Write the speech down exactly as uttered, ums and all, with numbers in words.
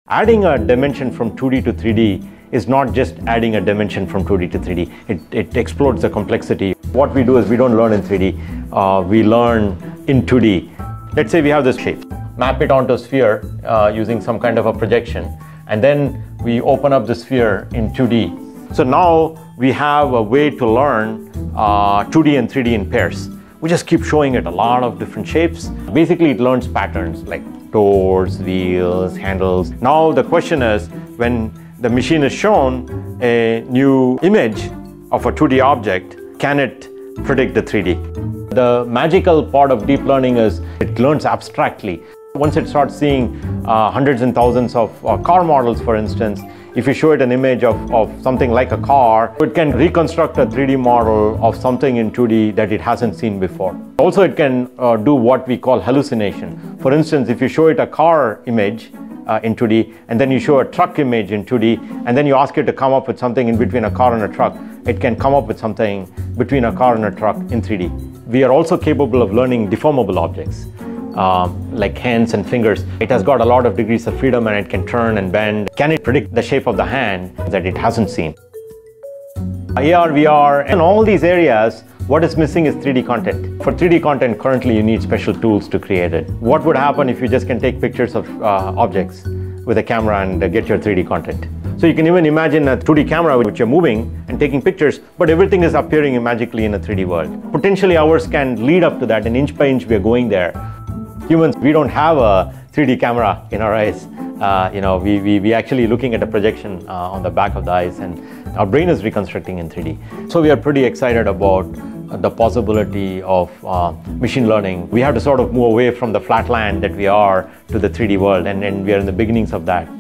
Adding a dimension from two D to three D is not just adding a dimension from two D to three D. It, it explodes the complexity. What we do is we don't learn in three D, uh, we learn in two D. Let's say we have this shape. Map it onto a sphere uh, using some kind of a projection. And then we open up the sphere in two D. So now we have a way to learn uh, two D and three D in pairs. We just keep showing it a lot of different shapes. Basically, it learns patterns like doors, wheels, handles. Now the question is, when the machine is shown a new image of a two D object, can it predict the three D? The magical part of deep learning is it learns abstractly. Once it starts seeing uh, hundreds and thousands of uh, car models, for instance, if you show it an image of, of something like a car, it can reconstruct a three D model of something in two D that it hasn't seen before. Also, it can uh, do what we call hallucination. For instance, if you show it a car image uh, in two D, and then you show a truck image in two D, and then you ask it to come up with something in between a car and a truck, it can come up with something between a car and a truck in three D. We are also capable of learning deformable objects. Um, like hands and fingers. It has got a lot of degrees of freedom and it can turn and bend. Can it predict the shape of the hand that it hasn't seen? A R, V R, and all these areas, what is missing is three D content. For three D content, currently you need special tools to create it. What would happen if you just can take pictures of uh, objects with a camera and uh, get your three D content? So you can even imagine a two D camera which you're moving and taking pictures, but everything is appearing magically in a three D world. Potentially ours can lead up to that, and inch by inch we are going there. Humans, we don't have a three D camera in our eyes. Uh, you know, we, we, we actually looking at a projection uh, on the back of the eyes, and our brain is reconstructing in three D. So we are pretty excited about uh, the possibility of uh, machine learning. We have to sort of move away from the flat land that we are to the three D world, and, and we are in the beginnings of that.